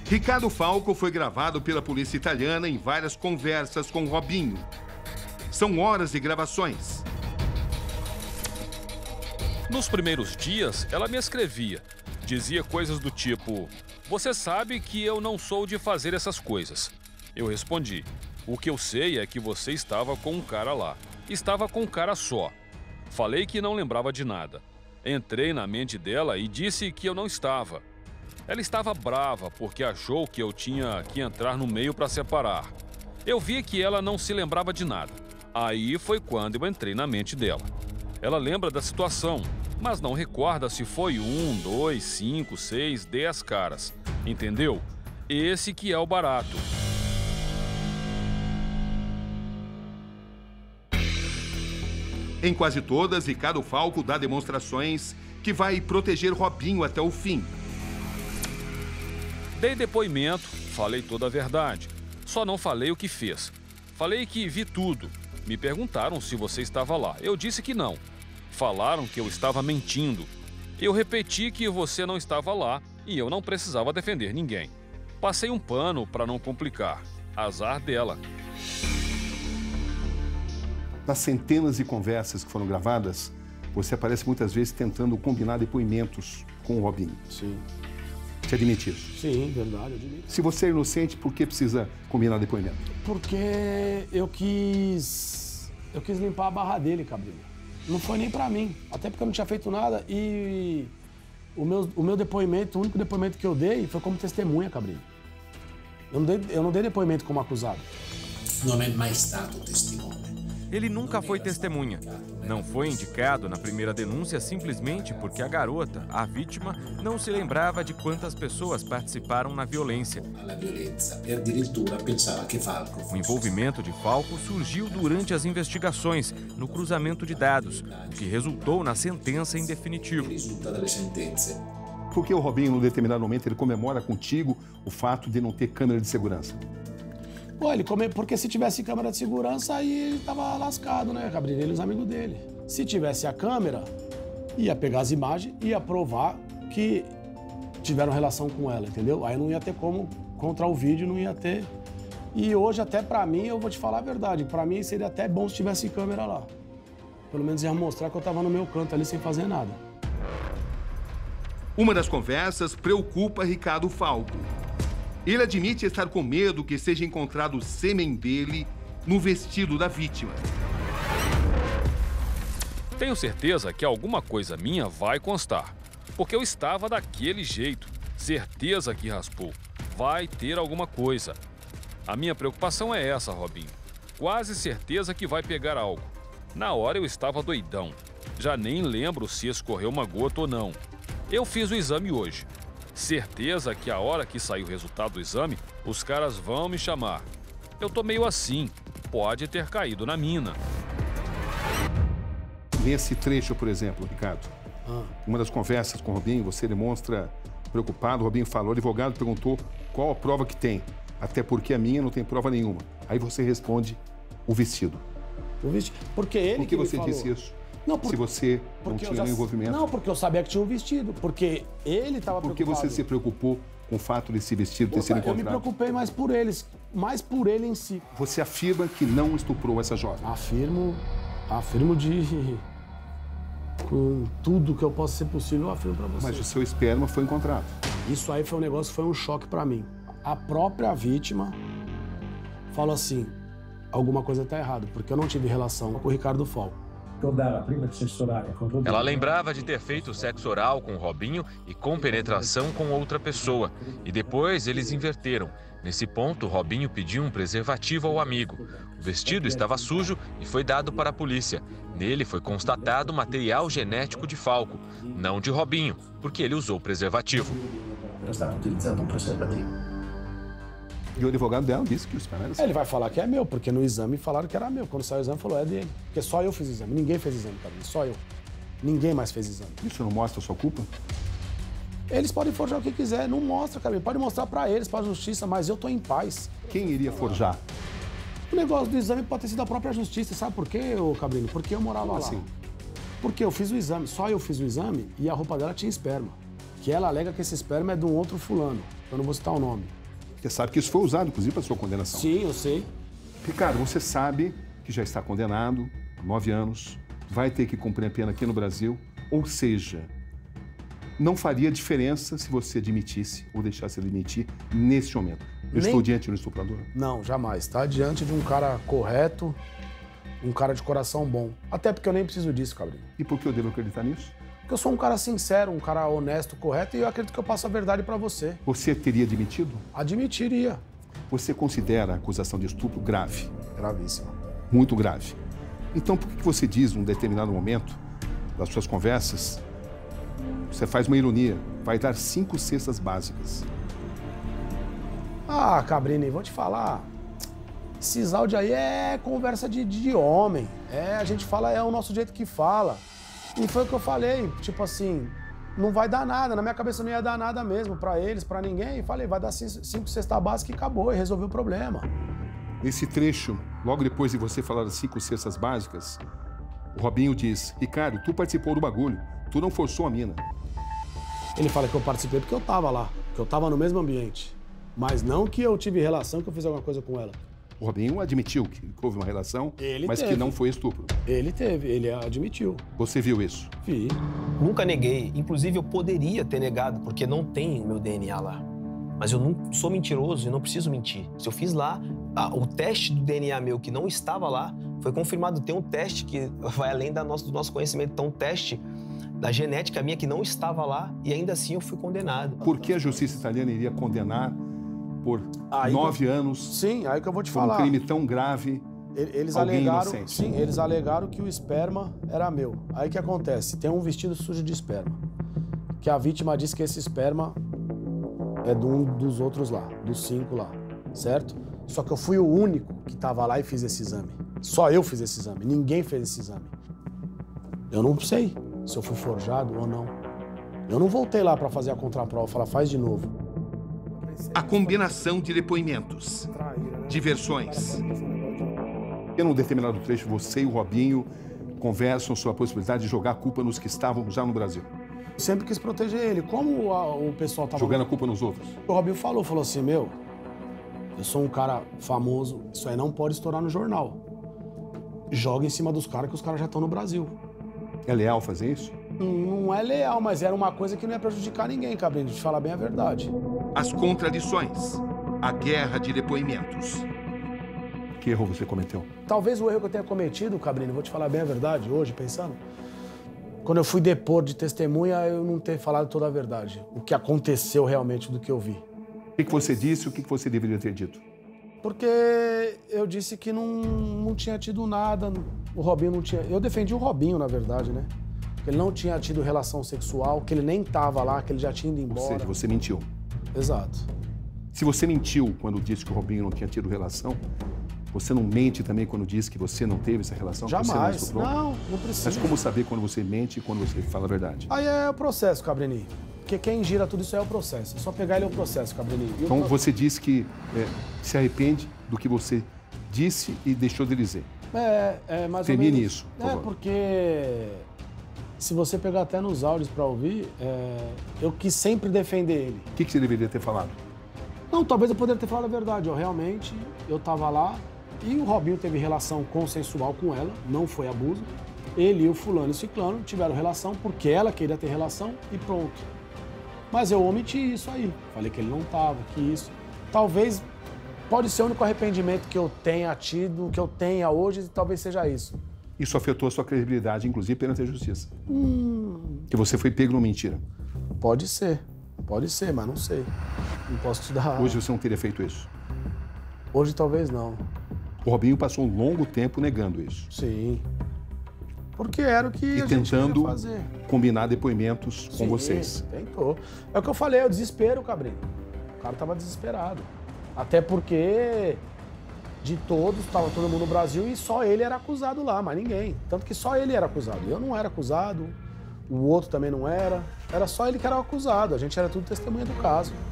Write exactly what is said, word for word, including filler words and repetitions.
Ricardo Falco foi gravado pela polícia italiana em várias conversas com Robinho. São horas de gravações. Nos primeiros dias, ela me escrevia. Dizia coisas do tipo: você sabe que eu não sou de fazer essas coisas. Eu respondi: o que eu sei é que você estava com um cara lá. Estava com um cara só. Falei que não lembrava de nada. Entrei na mente dela e disse que eu não estava. Ela estava brava porque achou que eu tinha que entrar no meio para separar. Eu vi que ela não se lembrava de nada. Aí foi quando eu entrei na mente dela. Ela lembra da situação, mas não recorda se foi um, dois, cinco, seis, dez caras. Entendeu? Esse que é o barato. Em quase todas, Ricardo Falco dá demonstrações que vai proteger Robinho até o fim. Dei depoimento, falei toda a verdade. Só não falei o que fez. Falei que vi tudo. Me perguntaram se você estava lá. Eu disse que não. Falaram que eu estava mentindo. Eu repeti que você não estava lá e eu não precisava defender ninguém. Passei um pano para não complicar. Azar dela. Nas centenas de conversas que foram gravadas, você aparece muitas vezes tentando combinar depoimentos com o Robinho. Sim. Você admite isso? Sim, verdade, eu admito. Se você é inocente, por que precisa combinar depoimento? Porque eu quis... Eu quis limpar a barra dele, Cabrinho. Não foi nem pra mim, até porque eu não tinha feito nada e... O meu, o meu depoimento, o único depoimento que eu dei foi como testemunha, Cabrinho. Eu não dei, eu não dei depoimento como acusado. Não é mais stato testemunha. Ele nunca foi testemunha. Não foi indicado na primeira denúncia simplesmente porque a garota, a vítima, não se lembrava de quantas pessoas participaram na violência. O envolvimento de Falco surgiu durante as investigações, no cruzamento de dados, o que resultou na sentença em definitivo. Por que o Robinho, num determinado momento, ele comemora contigo o fato de não ter câmera de segurança? Pô, ele come... Porque se tivesse câmera de segurança, aí ele tava lascado, né, Cabrinho? Ele e os amigos dele. Se tivesse a câmera, ia pegar as imagens e ia provar que tiveram relação com ela, entendeu? Aí não ia ter como, contra o vídeo, não ia ter. E hoje, até pra mim, eu vou te falar a verdade, pra mim seria até bom se tivesse câmera lá. Pelo menos ia mostrar que eu tava no meu canto ali sem fazer nada. Uma das conversas preocupa Ricardo Falco. Ele admite estar com medo que seja encontrado o sêmen dele no vestido da vítima. Tenho certeza que alguma coisa minha vai constar, porque eu estava daquele jeito. Certeza que raspou. Vai ter alguma coisa. A minha preocupação é essa, Robinho. Quase certeza que vai pegar algo. Na hora eu estava doidão. Já nem lembro se escorreu uma gota ou não. Eu fiz o exame hoje. Certeza que a hora que sair o resultado do exame, os caras vão me chamar. Eu tô meio assim, pode ter caído na mina. Nesse trecho, por exemplo, Ricardo, ah. uma das conversas com o Robinho, você demonstra preocupado, o Robinho falou, o advogado perguntou qual a prova que tem, até porque a minha não tem prova nenhuma. Aí você responde, o vestido. O vestido? Porque ele Por que, que você me disse falou. isso? Não, por... Se você não tinha já... nenhum envolvimento. Não, porque eu sabia que tinha um vestido. Porque ele estava preocupado. Por que você se preocupou com o fato desse vestido ter sido encontrado? Eu me preocupei mais por eles, mais por ele em si. Você afirma que não estuprou essa jovem? Afirmo, afirmo de... Com tudo que eu possa ser possível, eu afirmo pra você. Mas o seu esperma foi encontrado. Isso aí foi um negócio, foi um choque pra mim. A própria vítima falou assim, alguma coisa tá errada, porque eu não tive relação com o Ricardo Falco. Ela lembrava de ter feito sexo oral com o Robinho e com penetração com outra pessoa. E depois eles inverteram. Nesse ponto, Robinho pediu um preservativo ao amigo. O vestido estava sujo e foi dado para a polícia. Nele foi constatado material genético de Falco, não de Robinho, porque ele usou preservativo. E o advogado dela disse que o esperma era assim. Ele vai falar que é meu, porque no exame falaram que era meu. Quando saiu o exame, falou, é dele. Porque só eu fiz o exame. Ninguém fez exame pra mim, só eu. Ninguém mais fez exame. Isso não mostra a sua culpa? Eles podem forjar o que quiser, não mostra, cara. Pode mostrar pra eles, pra justiça, mas eu tô em paz. Quem iria forjar? O negócio do exame pode ter sido a própria justiça. Sabe por quê, ô Cabrinho? Porque eu morava Como lá. assim? Porque eu fiz o exame, só eu fiz o exame e a roupa dela tinha esperma. Que ela alega que esse esperma é de um outro fulano. Eu não vou citar o nome. Você sabe que isso foi usado, inclusive, para sua condenação. Sim, eu sei. Ricardo, você sabe que já está condenado a nove anos, vai ter que cumprir a pena aqui no Brasil, ou seja, não faria diferença se você admitisse ou deixasse ele admitir neste momento. Eu Nem... estou diante de um estuprador? Não, jamais. Está diante de um cara correto, um cara de coração bom. Até porque eu nem preciso disso, Cabrinho. E por que eu devo acreditar nisso? Porque eu sou um cara sincero, um cara honesto, correto, e eu acredito que eu passo a verdade para você. Você teria admitido? Admitiria. Você considera a acusação de estupro grave? Gravíssima. Muito grave. Então, por que você diz, num determinado momento das suas conversas, você faz uma ironia, vai dar cinco cestas básicas? Ah, Cabrini, vou te falar. Esses áudios aí é conversa de, de homem. É, a gente fala, é o nosso jeito que fala. E foi o que eu falei, tipo assim, não vai dar nada. Na minha cabeça não ia dar nada mesmo, pra eles, pra ninguém. E falei, vai dar cinco, cinco cestas básicas e acabou, e resolveu o problema. Nesse trecho, logo depois de você falar das cinco cestas básicas, o Robinho diz, Ricardo, tu participou do bagulho, tu não forçou a mina. Ele fala que eu participei porque eu tava lá, que eu tava no mesmo ambiente. Mas não que eu tive relação, que eu fiz alguma coisa com ela. O Robinho admitiu que houve uma relação, Ele mas teve. que não foi estupro. Ele teve, ele admitiu. Você viu isso? Vi. Nunca neguei. Inclusive, eu poderia ter negado, porque não tem o meu D N A lá. Mas eu não sou mentiroso e não preciso mentir. Se eu fiz lá, ah, o teste do D N A meu que não estava lá, foi confirmado. Tem um teste que vai além da nosso, do nosso conhecimento. Então, um teste da genética minha que não estava lá e ainda assim eu fui condenado. Por que a justiça italiana iria condenar por Aí nove eu... anos Sim, aí que eu vou te por falar. um crime tão grave? Eles alguém alegaram, inocente? sim, eles alegaram que o esperma era meu. Aí o que acontece? Tem um vestido sujo de esperma. Que a vítima disse que esse esperma é de um dos outros lá, dos cinco lá, certo? Só que eu fui o único que estava lá e fiz esse exame. Só eu fiz esse exame, ninguém fez esse exame. Eu não sei se eu fui forjado ou não. Eu não voltei lá para fazer a contraprova, falar, faz de novo. A combinação de depoimentos, de versões. Em um determinado trecho, você e o Robinho conversam sobre a possibilidade de jogar a culpa nos que estavam já no Brasil. Sempre quis proteger ele. Como a, o pessoal tava... Jogando a culpa nos outros. O Robinho falou, falou assim, meu, eu sou um cara famoso, isso aí não pode estourar no jornal. Joga em cima dos caras que os caras já estão no Brasil. É leal fazer isso? Não é leal, mas era uma coisa que não ia prejudicar ninguém, Cabrini, de falar bem a verdade. As contradições, a guerra de depoimentos. Que erro você cometeu? Talvez o erro que eu tenha cometido, Cabrini, vou te falar bem a verdade, hoje, pensando, quando eu fui depor de testemunha, eu não ter falado toda a verdade. O que aconteceu realmente do que eu vi. O que você disse e o que você deveria ter dito? Porque eu disse que não, não tinha tido nada, o Robinho não tinha... Eu defendi o Robinho, na verdade, né? Que ele não tinha tido relação sexual, que ele nem estava lá, que ele já tinha ido embora. Ou seja, você mentiu. Exato. Se você mentiu quando disse que o Robinho não tinha tido relação, você não mente também quando diz que você não teve essa relação? Jamais. Você não, não, não precisa. Mas como saber quando você mente e quando você fala a verdade? Aí é o processo, Cabrini. Porque quem gira tudo isso é o processo. É só pegar ele é o processo, Cabrini. E então pro... você disse que é, se arrepende do que você disse e deixou de dizer. É, é mais Termine ou menos. isso, por É, favor. porque se você pegar até nos áudios pra ouvir, é... eu quis sempre defender ele. O que, que você deveria ter falado? Não, talvez eu poderia ter falado a verdade. Eu realmente, eu tava lá e o Robinho teve relação consensual com ela, não foi abuso. Ele e o fulano e o ciclano tiveram relação porque ela queria ter relação e pronto. Mas eu omiti isso aí. Falei que ele não tava, que isso. Talvez, pode ser o único arrependimento que eu tenha tido, que eu tenha hoje, talvez seja isso. Isso afetou a sua credibilidade, inclusive perante a justiça. Hum... Que você foi pego numa mentira. Pode ser, pode ser, mas não sei. Não posso te dar... Hoje você não teria feito isso? Hoje talvez não. O Robinho passou um longo tempo negando isso. Sim. Porque era o que e a gente queria tentando fazer. combinar depoimentos Sim, com vocês. Tentou. É o que eu falei, é o desespero, Cabrinho. O cara tava desesperado. Até porque de todos, tava todo mundo no Brasil e só ele era acusado lá, mas ninguém. Tanto que só ele era acusado. Eu não era acusado, o outro também não era. Era só ele que era o acusado. A gente era tudo testemunha do caso.